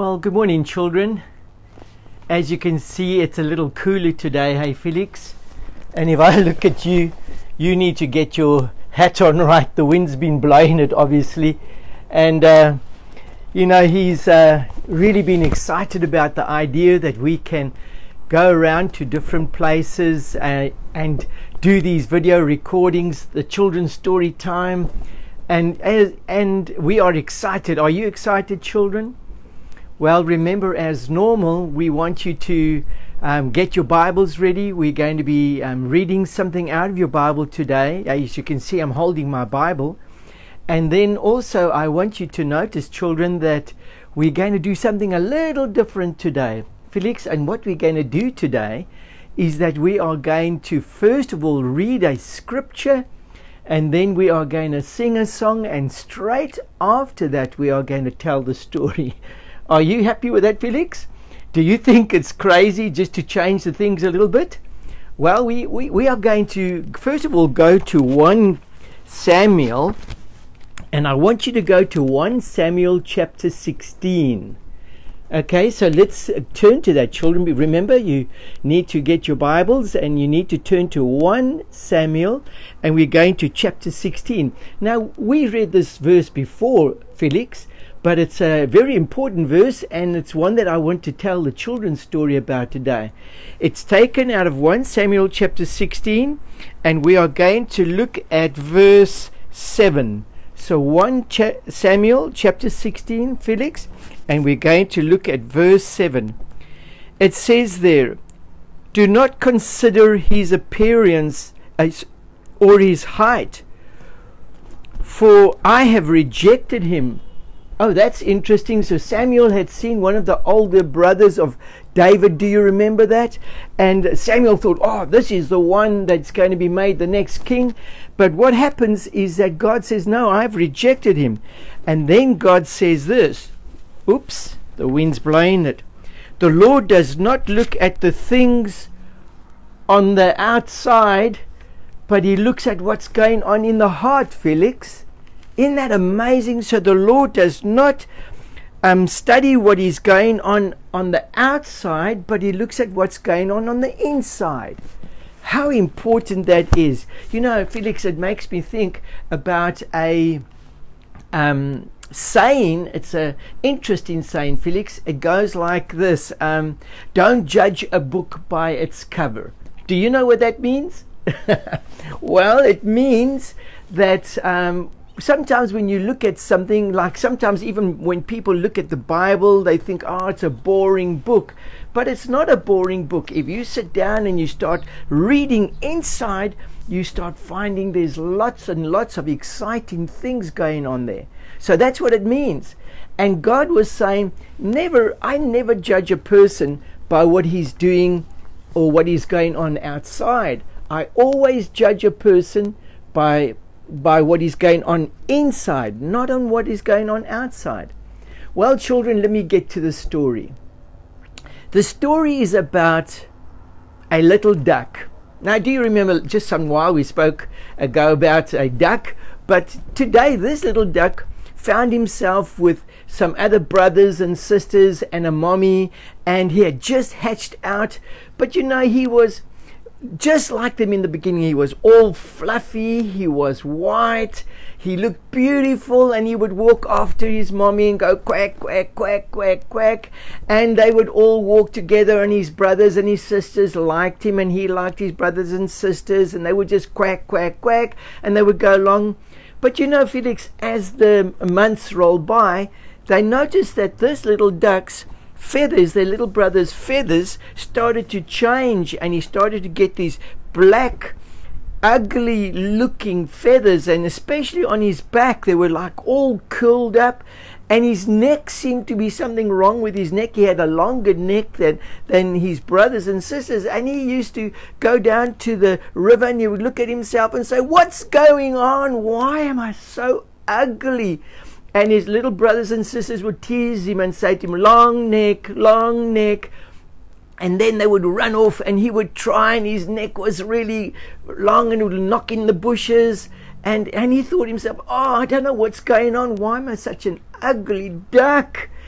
Well, good morning, children. As you can see, it's a little cooler today, hey Felix? And if I look at you, you need to get your hat on right. The wind's been blowing it, obviously. And, you know, he's really been excited about the idea that we can go around to different places and do these video recordings, the children's story time. And we are excited. Are you excited, children? Well, remember, as normal, we want you to get your Bibles ready. We're going to be reading something out of your Bible today. As you can see, I'm holding my Bible. And then also, I want you to notice, children, that we're going to do something a little different today. Felix, and what we're going to do today is that we are going to, first of all, read a scripture, and then we are going to sing a song, and straight after that, we are going to tell the story. Are you happy with that, Felix? Do you think it's crazy just to change the things a little bit? Well, we are going to, first of all, go to 1 Samuel, and I want you to go to 1 Samuel chapter 16. Okay, so let's turn to that, children. Remember, you need to get your Bibles and you need to turn to 1 Samuel, and we're going to chapter 16. Now, we read this verse before, Felix, but it's a very important verse, and it's one that I want to tell the children's story about today. It's taken out of 1 Samuel chapter 16, and we are going to look at verse 7. So 1 Samuel chapter 16, Felix, and we're going to look at verse 7. It says there, "Do not consider his appearance or his height, for I have rejected him." Oh, that's interesting. So Samuel had seen one of the older brothers of David. Do you remember that? And Samuel thought, oh, this is the one that's going to be made the next king. But what happens is that God says, no, I've rejected him. And then God says this. Oops, the wind's blowing it. "The Lord does not look at the things on the outside, but he looks at what's going on in the heart," Felix. Isn't that amazing? So the Lord does not study what is going on the outside, but he looks at what's going on the inside. How important that is. You know, Felix, it makes me think about a saying. It's an interesting saying, Felix. It goes like this. Don't judge a book by its cover. Do you know what that means? Well, it means that sometimes when you look at something, like sometimes even when people look at the Bible, they think, oh, it's a boring book. But it's not a boring book. If you sit down and you start reading inside, you start finding there's lots and lots of exciting things going on there. So that's what it means. And God was saying, I never judge a person by what he's doing or what is going on outside. I always judge a person by what is going on inside, not on what is going on outside. Well, children, let me get to the story. The story is about a little duck. Now, do you remember just some while we spoke ago about a duck? But today, this little duck found himself with some other brothers and sisters and a mommy, and he had just hatched out. But you know, he was just like them in the beginning. He was all fluffy, he was white, he looked beautiful, and he would walk after his mommy and go quack, quack, quack, quack, quack, and they would all walk together, and his brothers and his sisters liked him, and he liked his brothers and sisters, and they would just quack, quack, quack, and they would go along. But you know, Felix, as the months rolled by, they noticed that this little duck's feathers, their little brother's feathers, started to change, and he started to get these black, ugly looking feathers, and especially on his back, they were like all curled up, and his neck seemed to be something wrong with his neck. He had a longer neck than his brothers and sisters, and he used to go down to the river and he would look at himself and say, what's going on? Why am I so ugly? And his little brothers and sisters would tease him and say to him, long neck, long neck. And then they would run off, and he would try, and his neck was really long and would knock in the bushes. And he thought to himself, oh, I don't know what's going on. Why am I such an ugly duck?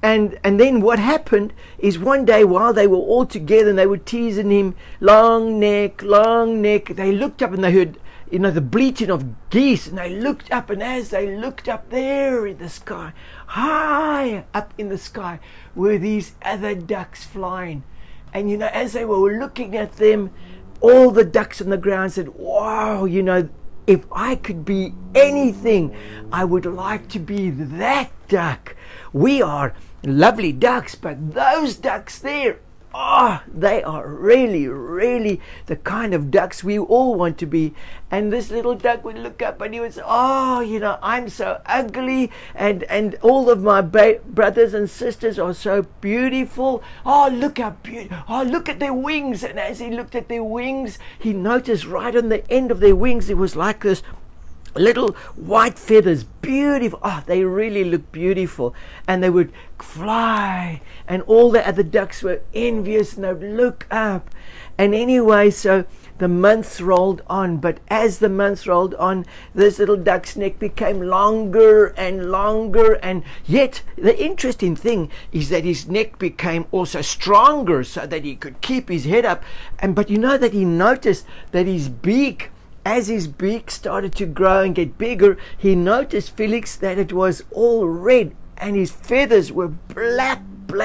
And then what happened is one day while they were all together and they were teasing him, long neck, they looked up and they heard, you know, the bleating of geese, and they looked up, and as they looked up there in the sky, high up in the sky, were these other ducks flying. And, you know, as they were looking at them, all the ducks on the ground said, wow, you know, if I could be anything, I would like to be that duck. We are lovely ducks, but those ducks there, oh, they are really, really the kind of ducks we all want to be. And this little duck would look up and he would say, oh, you know, I'm so ugly, and all of my brothers and sisters are so beautiful. Oh, look how beautiful. Oh, look at their wings. And as he looked at their wings, he noticed right on the end of their wings, it was like this little white feathers, beautiful. Oh, they really look beautiful. And they would fly, and all the other ducks were envious, and they would look up. And anyway, so the months rolled on, but as the months rolled on, this little duck's neck became longer and longer, and yet the interesting thing is that his neck became also stronger, so that he could keep his head up. But you know that he noticed that his beak, as his beak started to grow and get bigger, he noticed, Felix, that it was all red, and his feathers were black.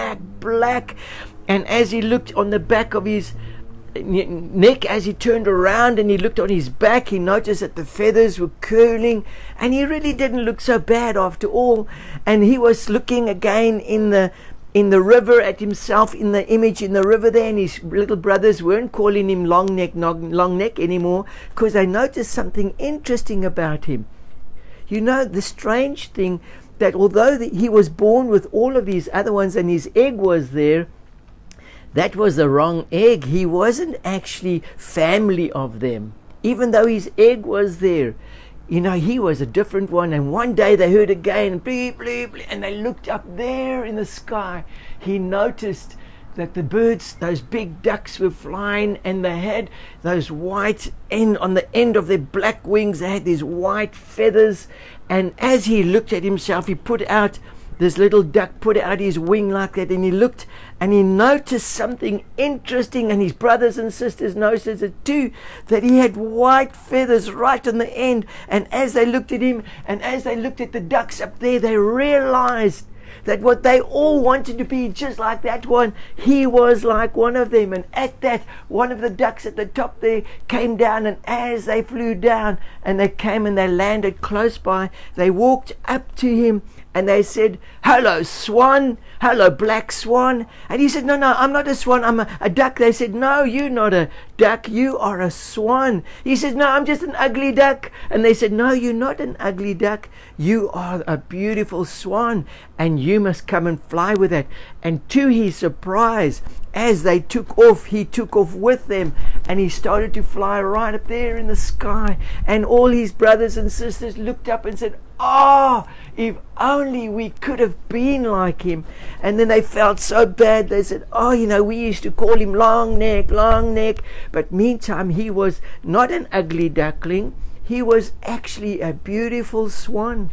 And as he looked on the back of his neck, as he turned around and he looked on his back, he noticed that the feathers were curling, and he really didn't look so bad after all. And he was looking again in the river at himself, in the image in the river there, and his little brothers weren't calling him long neck anymore, because they noticed something interesting about him. You know, the strange thing, that although he was born with all of these other ones and his egg was there, that was the wrong egg. He wasn't actually family of them, even though his egg was there. You know, he was a different one. And one day they heard again, bleep, bleep, bleep, and they looked up there in the sky. He noticed that the birds, those big ducks, were flying, and they had those white on the end of their black wings, they had these white feathers. And as he looked at himself, he put out, this little duck put out his wing like that, and he looked and he noticed something interesting, and his brothers and sisters noticed it too, that he had white feathers right on the end. And as they looked at him, and as they looked at the ducks up there, they realized that what they all wanted to be, just like that one, he was like one of them. And at that, one of the ducks at the top there came down, and as they flew down and they came and they landed close by, they walked up to him and they said, hello, swan. Hello, black swan. And he said, no, I'm not a swan, I'm a duck. They said, no, you're not a duck, you are a swan. He said, no, I'm just an ugly duck. And they said, no, you're not an ugly duck, you are a beautiful swan, and you must come and fly with it. And to his surprise, as they took off, he took off with them, and he started to fly right up there in the sky. And all his brothers and sisters looked up and said, oh, if only we could have been like him. And then they felt so bad. They said, oh, you know, we used to call him long neck. But meantime, he was not an ugly duckling. He was actually a beautiful swan.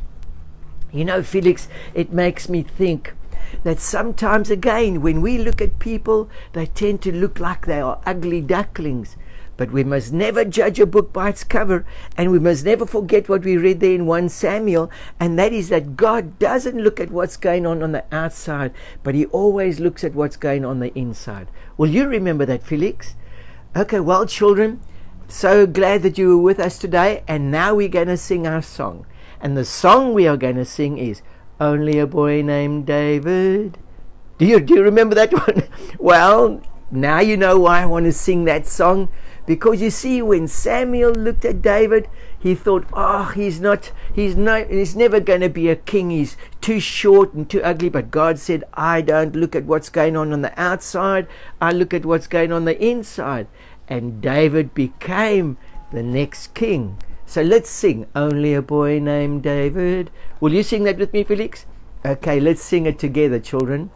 You know, Felix, it makes me think that sometimes again, when we look at people, they tend to look like they are ugly ducklings. But we must never judge a book by its cover, and we must never forget what we read there in 1 Samuel, and that is that God doesn't look at what's going on the outside, but he always looks at what's going on the inside. Will you remember that, Felix? Okay, well, children, so glad that you were with us today, and now we're going to sing our song. And the song we are going to sing is Only a Boy Named David. Do you remember that one? Well, now you know why I want to sing that song. Because you see, when Samuel looked at David, he thought, oh, he's never going to be a king. He's too short and too ugly. But God said, I don't look at what's going on the outside. I look at what's going on the inside. And David became the next king. So let's sing Only a Boy Named David. Will you sing that with me, Felix? Okay, let's sing it together, children.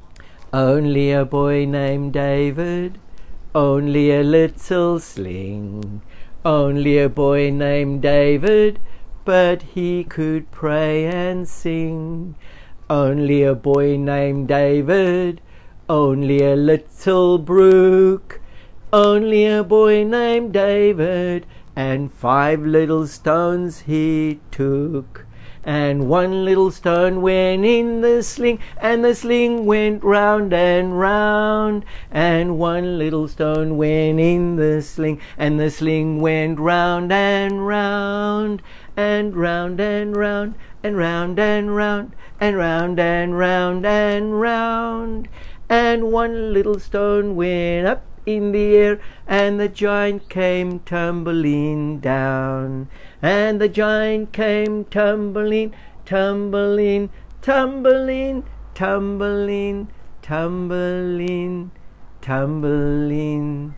Only a boy named David, only a little sling. Only a boy named David, but he could pray and sing. Only a boy named David, only a little brook. Only a boy named David, and 5 little stones he took. And 1 little stone went in the sling, and the sling went round and round. And 1 little stone went in the sling, and the sling went round and round. And round and round, and round and round, and round and round and round. And 1 little stone went up in the air, and the giant came tumbling down. And the giant came tumbling, tumbling, tumbling, tumbling, tumbling, tumbling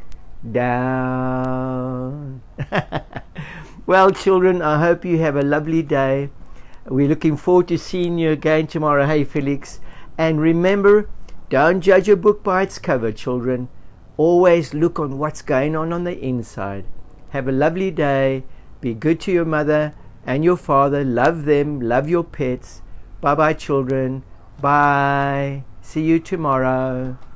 down. Well, children, I hope you have a lovely day. We're looking forward to seeing you again tomorrow. Hey, Felix. And remember, don't judge a book by its cover, children. Always look on what's going on the inside. Have a lovely day. Be good to your mother and your father. Love them. Love your pets. Bye-bye, children. Bye. See you tomorrow.